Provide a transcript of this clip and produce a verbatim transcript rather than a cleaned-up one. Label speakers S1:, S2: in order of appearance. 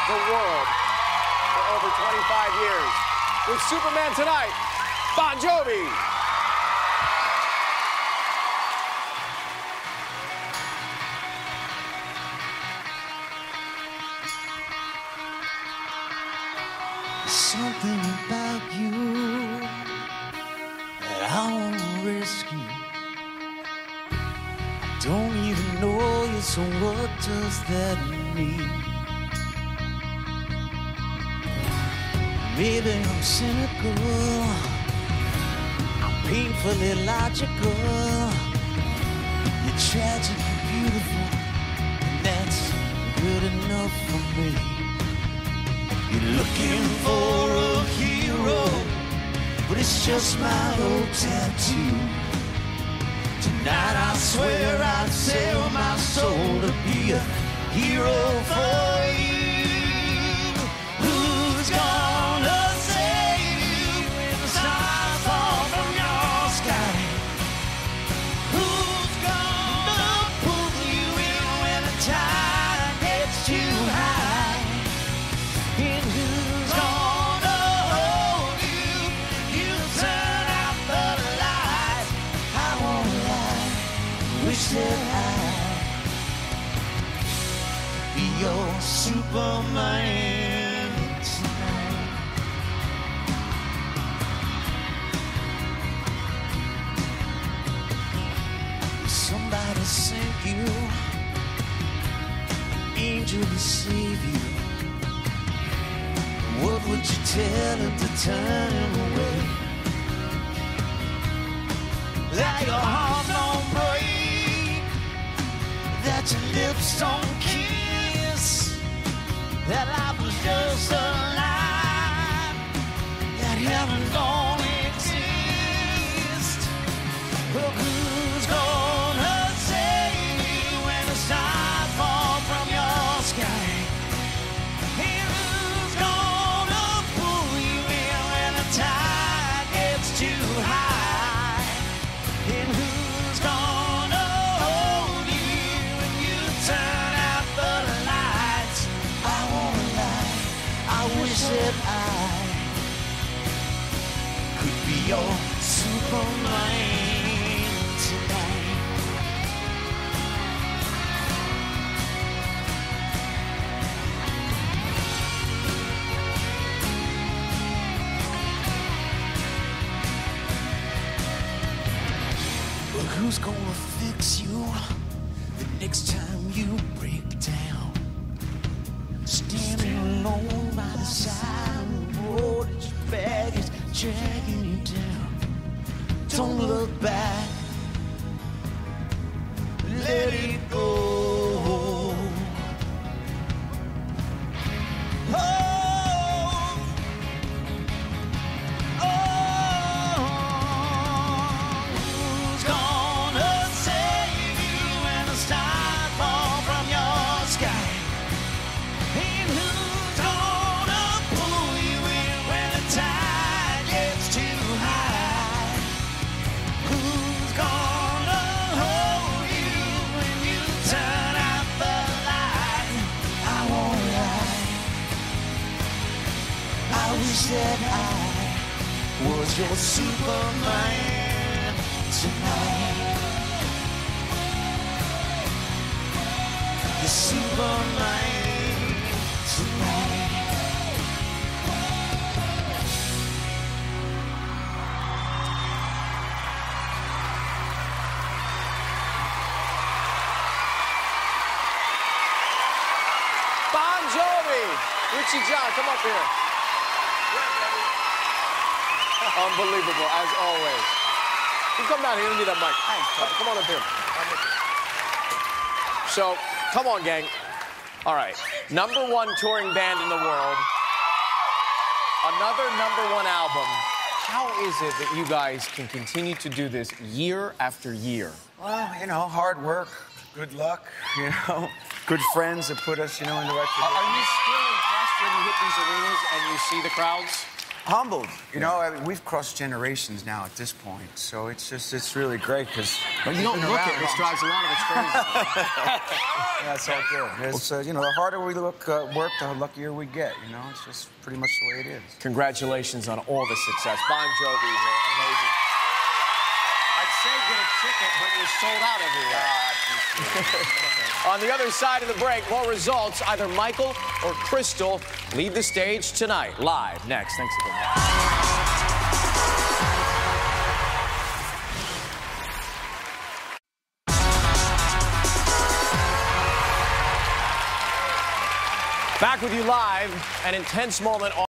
S1: the world for over twenty-five years. With Superman tonight, Bon Jovi.
S2: Something about you that I want to rescue. I don't even know you, so what does that mean? Maybe I'm cynical, I'm painfully logical. You're tragic and beautiful, and that's good enough for me. You're looking for a hero, but it's just my old tattoo. Tonight I swear I'd sell my soul to be a hero for you. Who's gonna save you when the stars fall from your sky? Who's gonna pull you in when the tide gets too high? And who's gonna hold you? You turn out the lights. I won't lie, wish that I could be your Superman tonight. Somebody sent you an angel to save you. What would you tell him to turn him away? That your heart don't break, that your lips don't kiss, that life was just a lie, that heaven don't exist. Well, who's gonna save you when the stars fall from your sky? And who's gonna pull you in when the tide gets too high? And who's gonna hold you when you turn out the lights? I won't lie, I wish that I could be your Superman tonight. But who's gonna fix you the next time you break down? Standing alone by the side of the road, as your bag is dragging you down. Don't look back, let it go. Oh, oh, who's gonna save you when the stars fall from your sky? And who's gonna pull you in when the tide gets too high? Who's gonna hold you when you turn out the light? I won't lie, I wish that I was your Superman tonight. Your Superman tonight.
S1: Bon Jovi. Richie John, come up here. Unbelievable, as always. You come down here, you need that mic. Come, come on up here. So, come on, gang. All right. Number one touring band in the world. Another number one album. How is it that you guys can continue to do this year after year?
S3: Well, you know, hard work, good luck, you know, good friends that put us, you know, in the right
S1: Are,
S3: position.
S1: are you still impressed when you hit these arenas and you see the crowds?
S3: Humbled. You know, I mean, we've crossed generations now at this point, so it's just, it's really great because...
S1: But you don't look it, which drives a lot of us crazy.
S3: Yeah, it's all good. It's, uh, you know, the harder we look, uh, work, the luckier we get, you know? It's just pretty much the way it is.
S1: Congratulations on all the success. Bon Jovi here, amazing. I'd say get a ticket, but you're sold out everywhere. On the other side of the break, more results. Either Michael or Crystal lead the stage tonight. Live next. Thanks again. Back with you live, an intense moment.